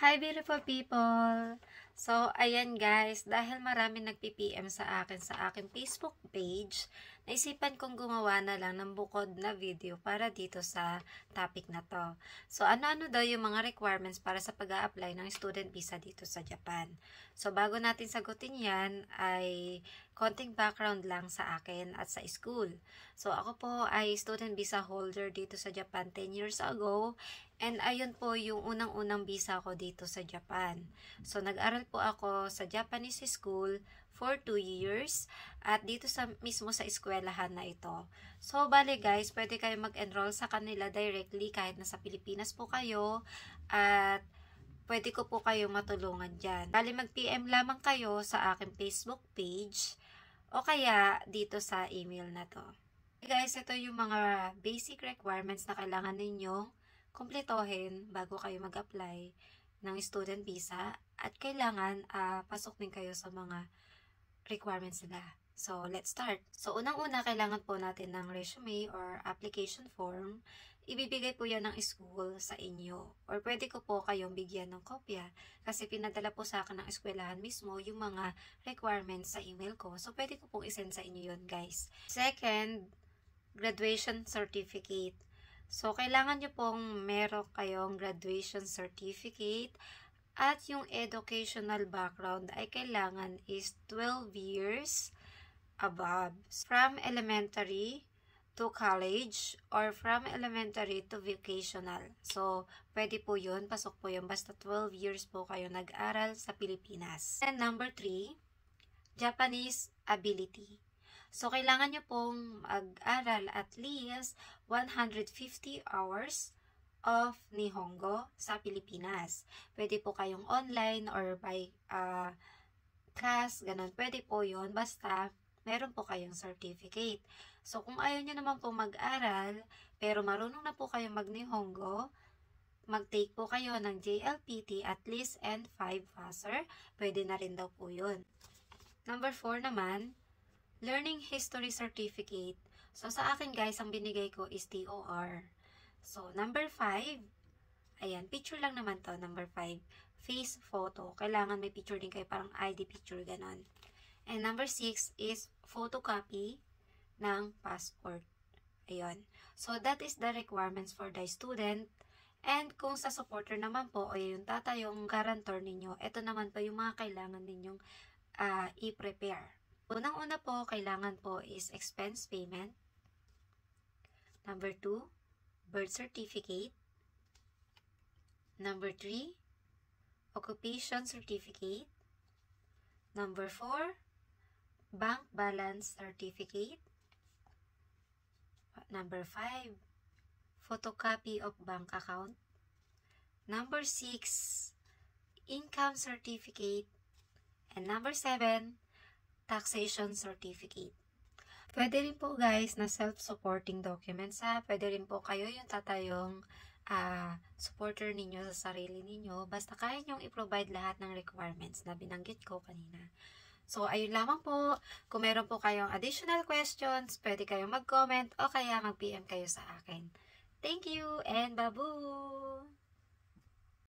Hi beautiful people! So, ayan guys, dahil marami nagpi-PM sa akin sa aking Facebook page, naisipan kong gumawa na lang ng bukod na video para dito sa topic na to. So, ano-ano daw yung mga requirements para sa pag-a-apply ng student visa dito sa Japan. So, bago natin sagutin yan, ay konting background lang sa akin at sa school. So, ako po ay student visa holder dito sa Japan 10 years ago. And ayun po yung unang-unang visa ko dito sa Japan. So, nag-aral po ako sa Japanese school for 2 years at dito mismo sa eskwelahan na ito. So, bale guys, pwede kayo mag-enroll sa kanila directly kahit nasa Pilipinas po kayo at pwede ko po kayo matulungan dyan. Bale, mag-PM lamang kayo sa aking Facebook page o kaya dito sa email na to. Okay guys, ito yung mga basic requirements na kailangan ninyong kumpletohin bago kayo mag-apply ng student visa at kailangan pasok din kayo sa mga requirements nila. So, let's start. So, unang-una, kailangan po natin ng resume or application form. Ibibigay po yan ng school sa inyo. Or pwede ko po kayong bigyan ng kopya kasi pinadala po sa akin ng eskwelahan mismo yung mga requirements sa email ko. So, pwede ko pong isend sa inyo yun, guys. Second, graduation certificate. So, kailangan nyo pong meron kayong graduation certificate at yung educational background ay kailangan is 12 years above. From elementary to college or from elementary to vocational. So, pwede po yun. Pasok po yun. Basta 12 years po kayo nag-aral sa Pilipinas. And number 3, Japanese ability. So, kailangan nyo pong mag-aral at least 150 hours of Nihongo sa Pilipinas. Pwede po kayong online or by class, ganun. Pwede po yun, basta meron po kayong certificate. So, kung ayaw nyo naman po mag-aral, pero marunong na po kayong mag-Nihongo, mag-take po kayo ng JLPT at least and 5 passer, pwede na rin daw po yun. Number 4 naman, Learning History Certificate. So, sa akin guys, ang binigay ko is TOR. So, number 5, ayan, picture lang naman to, number 5, face photo. Kailangan may picture din kayo, parang ID picture, ganon. And number 6 is photocopy ng passport. Ayun. So, that is the requirements for the student. And kung sa supporter naman po, o yung yung guarantor ninyo, ito naman po yung mga kailangan ninyong i-prepare. Unang-una po, kailangan po is expense payment. Number 2, birth certificate. Number 3, occupation certificate. Number 4, bank balance certificate. Number 5, photocopy of bank account. Number 6, income certificate. And number 7, taxation certificate. Pwede rin po guys na self-supporting documents ha. Pwede rin po kayo yung tatayong supporter ninyo sa sarili ninyo. Basta kaya nyong i-provide lahat ng requirements na binanggit ko kanina. So, ayun lamang po. Kung meron po kayong additional questions, pwede kayong mag-comment o kaya mag-PM kayo sa akin. Thank you and babu!